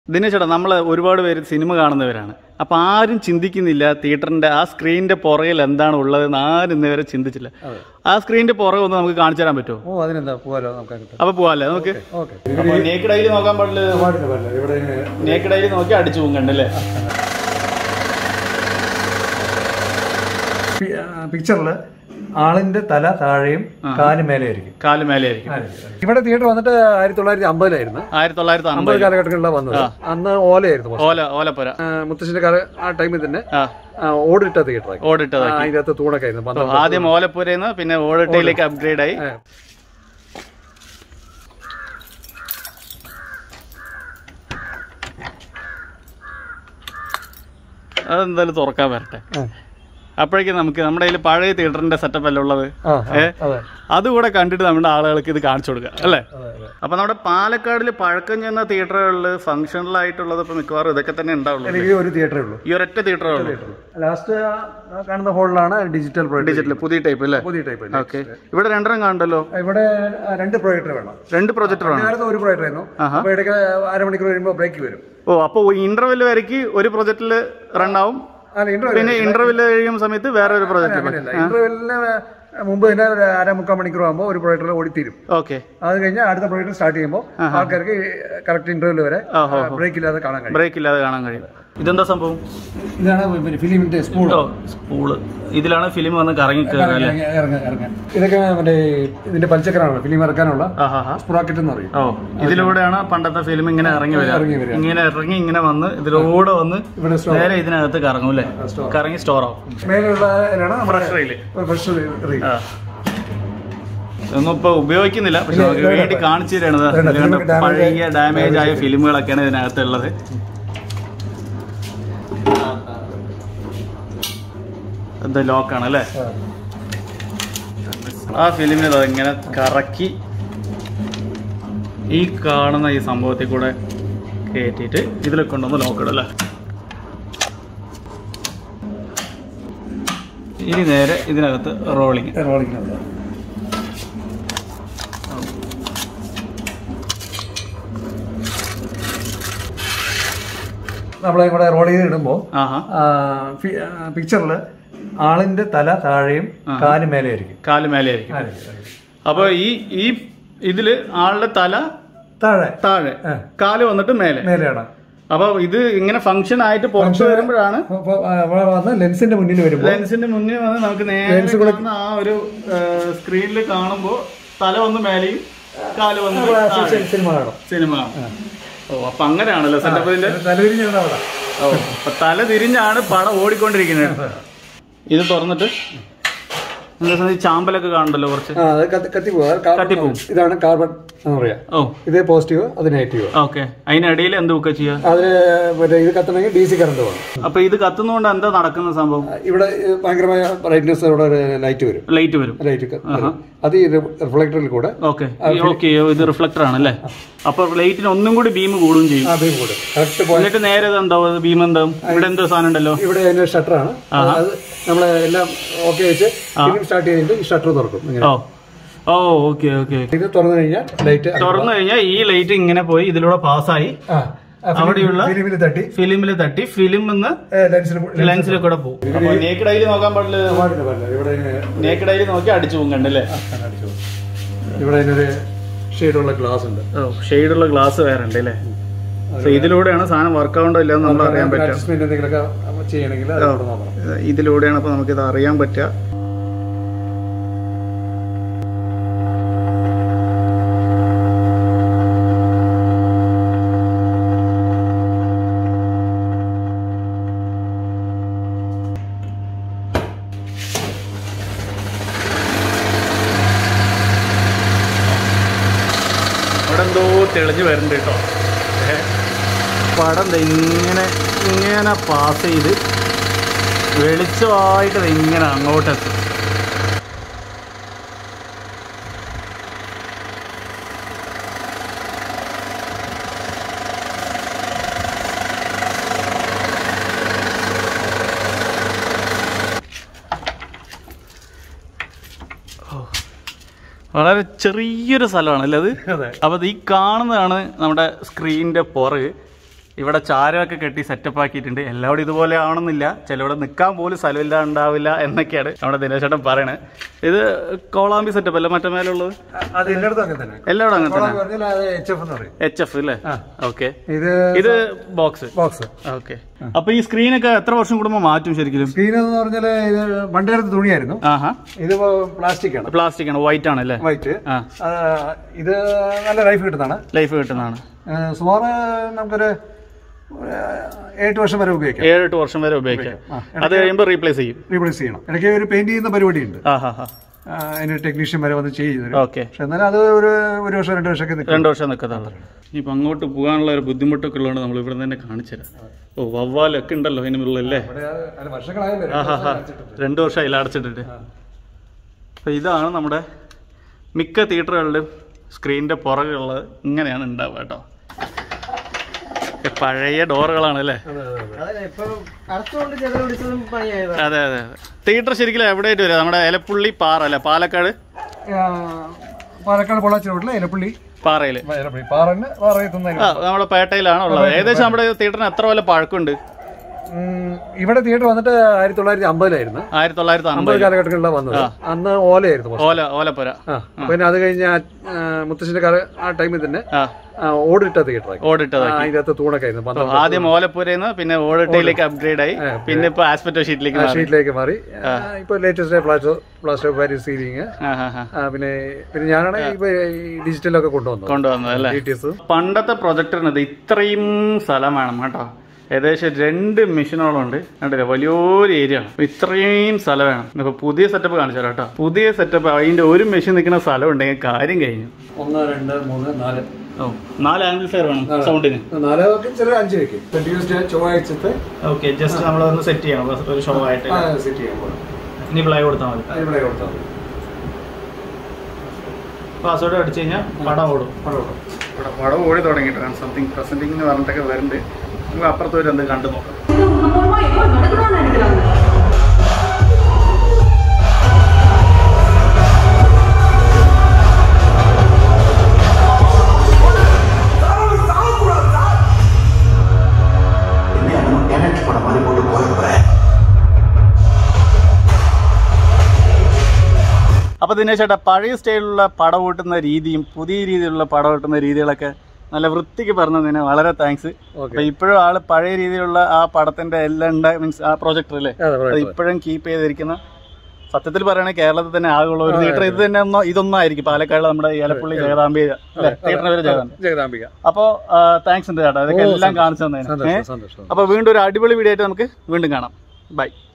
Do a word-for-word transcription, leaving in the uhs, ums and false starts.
ദിനേശേട്ടാ, നമ്മൾ ഒരുപാട് പേര് സിനിമ കാണുന്നവരാണ്. അപ്പോൾ ആരും ചിന്തിക്കുന്നില്ല തിയേറ്ററിൻ്റെ ആ സ്ക്രീനിൻ്റെ പുറകിൽ എന്താണ് ഉള്ളതെന്ന് ആരും ഇന്ന് വരെ ചിന്തിച്ചില്ല. ആ സ്ക്രീനിൻ്റെ പുറകെ ഒന്ന് നമുക്ക് കാണിച്ചു തരാൻ പറ്റുമോ? ഓ അതിനെന്താ പോകാലോ, നമുക്ക്. അപ്പോൾ പോകാല്ലേ നമുക്ക്? നേക്കിഡ് ഐയിൽ നോക്കാൻ പാടില്ല, നേക്കിഡ് ഐയിൽ നോക്കി അടിച്ചു പോകും കണ്ടല്ലേ. പിക്ചറിൽ ആളിന്റെ തല താഴെയും കാല് മേലെയായിരിക്കും. കാല് മേലെയായിരിക്കും. ഇവിടെ തിയേറ്റർ വന്നിട്ട് ആയിരത്തി തൊള്ളായിരത്തി അമ്പതിലായിരുന്നു. ആയിരത്തി തൊള്ളായിരത്തി അമ്പത് കാലഘട്ടങ്ങളിലാണ് വന്നത്. അന്ന് ഓലയായിരുന്നു. ഓല ഓലപ്പുര. മുത്തശ്ശിന്റെ കാല ആ ടൈമിൽ തന്നെ ഓടിട്ട തിയേറ്റർ. ഓടിട്ടത് അതിനകത്ത് തൂണൊക്കെ ആയിരുന്നു. ആദ്യം ഓലപ്പുരന്ന് പിന്നെ ഓടിട്ടയിലേക്ക് അപ്ഗ്രേഡ് ആയി. അതെന്തായാലും തുറക്കാൻ വരട്ടെ. അപ്പോഴേക്കും നമുക്ക് നമ്മുടെ കയ്യിൽ പഴയ തിയേറ്ററിന്റെ സെറ്റപ്പ് അല്ലേ ഉള്ളത്. അതുകൂടെ കണ്ടിട്ട് നമ്മുടെ ആളുകൾക്ക് ഇത് കാണിച്ചു കൊടുക്കുക അല്ലേ. അപ്പൊ നമ്മുടെ പാലക്കാടിൽ പഴക്കം ചെന്ന തിയേറ്ററുകളിൽ ഫംഗ്ഷണലായിട്ടുള്ളത് ഇപ്പൊ മിക്കവാറും ഇതൊക്കെ തന്നെ ഉണ്ടാവുള്ളൂ. ഒരു തിയേറ്ററേ ഉള്ളൂ, ഈ ഒരൊറ്റ തിയേറ്ററേ ഉള്ളൂ. ലാസ്റ്റ് കാണുന്ന ഹോളിലാണ് ഡിജിറ്റൽ ഡിജിറ്റൽ പുതിയ ടൈപ്പ് അല്ലേ. പുതിയ ടൈപ്പ്. ഓക്കെ, ഇവിടെ രണ്ടെണ്ണം കാണണ്ടല്ലോ. ഇവിടെ രണ്ട് പ്രൊജക്ടർ വേണം. രണ്ട് പ്രൊജക്ടർ വേണം. ഒരു പ്രൊജക്ടർ ആയിരുന്നു. അപ്പൊ ഇടയ്ക്ക് അരമണിക്കൂർ കഴിയുമ്പോൾ ബ്രേക്ക് വരും. ഓ, അപ്പൊ ഇന്റർവെൽ വരയ്ക്ക് ഒരു പ്രൊജക്ടിൽ റൺ ആവും. പിന്നെ ഇന്റർവെൽ കഴിയുന്ന സമയത്ത് വേറെ ഒരു പ്രൊജക്ട്. ഇന്റർവെല്ലിന് മുമ്പ് തന്നെ ഒരു അര മുക്കാൽ മണിക്കൂർ ആകുമ്പോൾ ഒരു പ്രൊജക്ടർ ഓടിത്തീരും. ഓക്കെ, അത് കഴിഞ്ഞാൽ അടുത്ത പ്രൊജക്ടർ സ്റ്റാർട്ട് ചെയ്യുമ്പോൾ ആൾക്കാർക്ക് കറക്റ്റ് ഇന്റർവെൽ വരെ ബ്രേക്ക് ഇല്ലാതെ കാണാൻ കഴിയും. ബ്രേക്ക് ഇല്ലാതെ കാണാൻ കഴിയും. ഇതെന്താ സംഭവം? ഇതാണ് ഫിലിമിന്റെ സ്പൂള്. സ്പൂള് ഇതിലാണ് ഫിലിം വന്ന് കറങ്ങി കയറുക. ഇതൊക്കെ മറ്റേ ഇതിന്റെ പൽച്ചക്കറാണ് ഫിലിം ഇറക്കാനുള്ള സ്പ്രോക്കറ്റ് എന്ന് പറയും. ഓ, ഇതിലൂടെയാണ് പണ്ടത്തെ ഫിലിം ഇങ്ങനെ ഇറങ്ങി വരിക. ഇങ്ങനെ ഇറങ്ങി ഇങ്ങനെ വന്ന് ഇതിലൂടെ വന്ന് നേരെ ഇതിനകത്ത് കറങ്ങും അല്ലേ. കറങ്ങി സ്റ്റോർ ആവും. മേലുള്ള ഒന്നും ഇപ്പൊ ഉപയോഗിക്കുന്നില്ല, പക്ഷെ വേണ്ടി കാണിച്ചു തരുന്നത് പഴയ ഡാമേജ് ആയ ഫിലിമുകളൊക്കെയാണ് ഇതിനകത്തുള്ളത്. എന്താ ലോക്കാണ് അല്ലേ. ആ ഫിലിമിന് ഇങ്ങനെ കറക്കി ഈ കാണുന്ന ഈ സംഭവത്തിൽ കൂടെ കയറ്റിയിട്ട് ഇതിൽ കൊണ്ടുവന്ന് ലോക്കിടും അല്ലേ. ഇനി നേരെ ഇതിനകത്ത് റോളിങ് റോളിങ് നമ്മളെ ഇവിടെ റോൾ ചെയ്ത് ഇടുമ്പോൾ പിക്ചറിൽ ആളിന്റെ തല താഴെയും കാല് മേലെയായിരിക്കും. കാല് മേലെയായിരിക്കും. അപ്പൊ ഈ ഈ ഇതില് ആളുടെ തല താഴെ താഴെ കാല് വന്നിട്ട് മേലെ മേലെയാണ്. അപ്പൊ ഇത് ഇങ്ങനെ ഫംഗ്ഷൻ ആയിട്ട് പുറത്തു വരുമ്പോഴാണ് ലെൻസിന്റെ മുന്നിൽ വരുമ്പോൾ ലെൻസിന്റെ മുന്നിൽ വന്ന് നമുക്ക് നേരെ ആ ഒരു സ്ക്രീനിൽ കാണുമ്പോ തല വന്ന് മേലെയും കാല് വന്ന് സിനിമ കാണും. സിനിമ കാണും. ഓ, അപ്പൊ അങ്ങനെയാണല്ലോ സെറ്റപ്പ്. ഇതിന്റെ ഓ, അപ്പൊ തല തിരിഞ്ഞാണ് പടം ഓടിക്കൊണ്ടിരിക്കുന്നത്. ഇത് തുറന്നിട്ട് ചാമ്പലൊക്കെ കാണണ്ടല്ലോ കുറച്ച്. കത്തിപ്പോകും. ഇതാണ് കാർബൺ എന്ന് പറയാ. ഓ, ഇത് പോസിറ്റീവ്, അത് നെഗറ്റീവ്. ഓക്കെ, അതിനിടയിൽ എന്ത് ബുക്ക് ചെയ്യാ? അതിന് മറ്റേ ഇത് കത്തണമെങ്കിൽ ഡി സി കറണ്ട് വേണം. അപ്പൊ ഇത് കത്തുന്നതുകൊണ്ട് എന്താ നടക്കുന്ന സംഭവം? ഇവിടെ ഭയങ്കരമായ ബ്രൈറ്റ്നസ് ഇവിടെ ലൈറ്റ് വരും. ലൈറ്റ് വരും. ലൈറ്റ് അത് ഈ റിഫ്ലക്ടറിൽ കൂടെ. ഓക്കെ ഓക്കെ, ഇത് റിഫ്ലക്ടർ ആണല്ലേ. അപ്പൊ ലൈറ്റിന് ഒന്നും കൂടി ബീം കൂടും ചെയ്യും. എന്നിട്ട് നേരെ എന്താവും ബീം എന്താവും? ഇവിടെ എന്തോ സാധനം ഉണ്ടല്ലോ. ഇവിടെ അതിന്റെ ഷട്ടറാണ്. നമ്മളെ എല്ലാം ഓക്കെ വെച്ച് ഫിലിം സ്റ്റാർട്ട് ചെയ്തിട്ട് ഈ ഷട്ടർ തുറക്കും. ഓ, ഓക്കെ ഓക്കെ. ഇത് തുറന്നു കഴിഞ്ഞാൽ ലൈറ്റ് തുറന്നു കഴിഞ്ഞാൽ ഈ ലൈറ്റ് ഇങ്ങനെ പോയി ഇതിലൂടെ പാസ്സായി അവിടെയുള്ള ഫിലിമിൽ തട്ടി ഫിലിമിൽ തട്ടി ഫിലിം ലെൻസിൽ കൂടെ പോകും. നേക്കിഡ് ഐയിൽ നോക്കാൻ പാടില്ല, നേക്കിഡ് ഐയിൽ നോക്കി അടിച്ചു പോകും കണ്ടല്ലേ. ഇവിടെ അതിനൊരു ഷെയ്ഡുള്ള ഗ്ലാസ് ഉണ്ട്. ഓ, ഷെയ്ഡുള്ള ഗ്ലാസ് വേറെ ഉണ്ട് അല്ലേ. ഇതിലൂടെയാണ് സാധനം വർക്ക് ആവുണ്ടോ ഇല്ലെന്ന് നമ്മൾ അറിയാൻ പറ്റും. ഇതിലൂടെയാണ് അപ്പൊ നമുക്കിത് അറിയാൻ പറ്റുക. അവിടെ എന്തോ തെളിഞ്ഞ് വരുന്നുണ്ട് കേട്ടോ. പടം ഇങ്ങനെ ഇങ്ങനെ പാസ് ചെയ്ത് വെളിച്ചമായിട്ട് ഇങ്ങനെ അങ്ങോട്ടെത്തും. വളരെ ചെറിയൊരു സ്ഥലമാണ് അല്ലേ അത്. അപ്പോൾ ഈ കാണുന്നതാണ് നമ്മുടെ സ്ക്രീനിൻ്റെ പുറക്. ഇവിടെ ചാരമൊക്കെ കെട്ടി സെറ്റപ്പ് ആക്കിയിട്ടുണ്ട്. എല്ലാവരും ഇതുപോലെ ആവണമെന്നില്ല, ചിലവിടെ നിൽക്കാൻ പോലും സ്ഥലമില്ല ഉണ്ടാവില്ല എന്നൊക്കെയാണ് നമ്മുടെ ദിനേശ് ചേട്ടൻ പറയണത്. ഇത് കോളാമ്പി സെറ്റപ്പ് അല്ല മറ്റേ മേലുള്ളത്? എല്ലായിടും അങ്ങനെ തന്നെ. എച്ച് എഫ് അല്ലേ? ഓക്കെ. ഇത് ബോക്സ് ബോക്സ് ഓക്കെ. അപ്പൊ ഈ സ്ക്രീനൊക്കെ എത്ര വർഷം കൂടുമ്പോൾ മാറ്റും ശരിക്കും? സ്ക്രീൻ എന്ന് പറഞ്ഞാല് ഇത് പണ്ടുകാലത്ത് തുണിയായിരുന്നു. ഇത് പ്ലാസ്റ്റിക് ആണ്. പ്ലാസ്റ്റിക് ആണ്, വൈറ്റ് ആണ് അല്ലേ? വൈറ്റ്. ഇത് നല്ല ലൈഫ് കിട്ടുന്നതാണ്. ലൈഫ് കിട്ടുന്നതാണ്. സുമാറ് നമുക്കൊരു ഏഴ് വർഷം വരെ ഉപയോഗിക്കാം. ഏഴെട്ട് വർഷം വരെ ഉപയോഗിക്കാം. അത് കഴിയുമ്പോൾ റീപ്ലേസ് ചെയ്യും. റീപ്ലേസ് ചെയ്യണം. ഇടയ്ക്ക് ഒരു പെയിന്റ് ചെയ്യുന്ന പരിപാടിയുണ്ട്. അതിന് ടെക്നീഷ്യൻ വരെ വന്ന് ചെയ്യുന്നത്. ഓക്കെ. പക്ഷെ എന്നാലും അത് ഒരു ഒരു വർഷം രണ്ട് വർഷമൊക്കെ രണ്ട് വർഷം നിൽക്കുന്നത്. ഇനിയിപ്പോൾ അങ്ങോട്ട് പോകാനുള്ള ഒരു ബുദ്ധിമുട്ടൊക്കെ ഉള്ളതുകൊണ്ട് നമ്മൾ ഇവിടെ തന്നെ കാണിച്ചു തരാം. ഓ വവ്വാലൊക്കെ ഉണ്ടല്ലോ അതിന് മുകളിലല്ലേ? രണ്ട് വർഷമായില്ല അടച്ചിട്ടിട്ട്. അപ്പോൾ ഇതാണ് നമ്മുടെ മിക്ക തിയേറ്ററുകളിലും സ്ക്രീനിൻ്റെ പുറകുള്ളത് ഇങ്ങനെയാണ് ഉണ്ടാവുക കേട്ടോ. പഴയ ഡോറുകളാണ് അല്ലേ? അതെ അതെ. തിയേറ്റർ ശരിക്കും എവിടെയായിട്ട് വരിക? നമ്മുടെ എലപ്പുള്ളി പാറ അല്ലേ? പാലക്കാട് പാലക്കാട് പൊള്ളാച്ചി റോഡിലെ എലപ്പുള്ളി പാറയില് നമ്മുടെ പേട്ടയിലാണ് ഉള്ളത്. ഏകദേശം നമ്മുടെ തിയേറ്ററിന് എത്ര പോലെ പഴക്കമുണ്ട്? ഇവിടെ തിയേറ്റർ വന്നിട്ട് ആയിരത്തി തൊള്ളായിരത്തി അമ്പതിലായിരുന്നു. ആയിരത്തി തൊള്ളായിരത്തി അമ്പത് കാലഘട്ടങ്ങളിലാണ് വന്നത്. അന്ന് ഓലയായിരുന്നു. ഓല ഓലപ്പുര. പിന്നെ അത് കഴിഞ്ഞ മുത്തശ്ശിന്റെ ആ ടൈമിൽ തന്നെ ഓടിട്ട തിയേറ്റർ. ഓടിട്ടത് അതിനകത്ത് തൂണൊക്കെ ആയിരുന്നു. ആദ്യം ഓലപ്പുരന്ന് പിന്നെ ഓടിട്ടയിലേക്ക് അപ്ഗ്രേഡ് ആയി, പിന്നെ ഇപ്പൊ ആസ്പെക്ടോ ഷീറ്റിലേക്ക് ഷീറ്റിലേക്ക് മാറി. ഇപ്പൊ latest plaster plaster Paris ceiling. പിന്നെ പിന്നെ ഞാനാണ് ഇപ്പൊ ഡിജിറ്റലൊക്കെ കൊണ്ടുവന്നത് കൊണ്ടുവന്നത് അല്ലേ? പണ്ടത്തെ പ്രൊജക്ടറിനത് ഇത്രയും സ്ഥലം വേണം കേട്ടോ. ഏകദേശം രണ്ട് മെഷീനുകളുണ്ട്. കണ്ടില്ലേ? വലിയൊരു ഏരിയ ആണ്. ഇത്രയും സ്ഥലം വേണം. ഇപ്പൊ പുതിയ സെറ്റപ്പ് കാണിച്ചാലോ കേട്ടോ. പുതിയ സെറ്റപ്പ് അതിന്റെ ഒരു മെഷീൻ നിൽക്കുന്ന സ്ഥലം ഉണ്ടെങ്കിൽ കാര്യം കഴിഞ്ഞു. ഒന്ന് രണ്ട് മൂന്ന് നാല് ഓ നാല് ആംഗിൾസ് വേണം സൗണ്ടിന്. ചൊവ്വാഴ്ചത്തെ ഓക്കെ. ജസ്റ്റ് നമ്മളൊന്ന് സെറ്റ് ചെയ്യണം ഒരു ഷോ ആയിട്ട്. സെറ്റ് ചെയ്യാൻ ഇനി പ്ലൈ കൊടുത്താൽ മതി. പ്ലൈ കൊടുത്താൽ മതി. പാസ്വേഡ് അടിച്ചു കഴിഞ്ഞാൽ പടം ഓടും. പടം ഓടും. ഇവിടെ പടം ഓടി തുടങ്ങിയിട്ടാണ്. സംതിങ് പ്രസന്റിംഗ് എന്ന് പറഞ്ഞിട്ടൊക്കെ വരുന്നുണ്ട്. നമുക്ക് അപ്പുറത്ത് വരെ എന്ത് കണ്ടു നോക്കാം. അപ്പോൾ ദിനേശ് ചേട്ടാ, പഴയ സ്റ്റൈലിലുള്ള പടം ഓട്ടുന്ന രീതിയും പുതിയ രീതിയിലുള്ള പടം ഓട്ടുന്ന രീതികളൊക്കെ നല്ല വൃത്തിക്ക് പറഞ്ഞതിന് വളരെ താങ്ക്സ്. അപ്പൊ ഇപ്പോഴും ആള് പഴയ രീതിയിലുള്ള ആ പടത്തിന്റെ എല്ലാം ഉണ്ടായി മീൻസ് ആ പ്രൊജക്ടർ അല്ലേ, അത് ഇപ്പോഴും കീപ്പ് ചെയ്തിരിക്കുന്ന. സത്യത്തിൽ പറയുകയാണെങ്കിൽ കേരളത്തിൽ തന്നെ ആകുള്ള ഒരു തിയേറ്റർ ഇത് തന്നെ ഒന്നോ ഇതൊന്നും ആയിരിക്കും. പാലക്കാട് നമ്മുടെ ഏലപ്പള്ളി ജഗദാംബിക തിയേറ്ററിന് പേര് ജഗദാംബിക. അപ്പോൾ താങ്ക്സ് ഉണ്ട് ചേട്ടാ, ഇതൊക്കെ എല്ലാം കാണിച്ചു തന്നതിന്. അപ്പൊ വീണ്ടും ഒരു അടിപൊളി വീഡിയോ ആയിട്ട് നമുക്ക് വീണ്ടും കാണാം. ബൈ.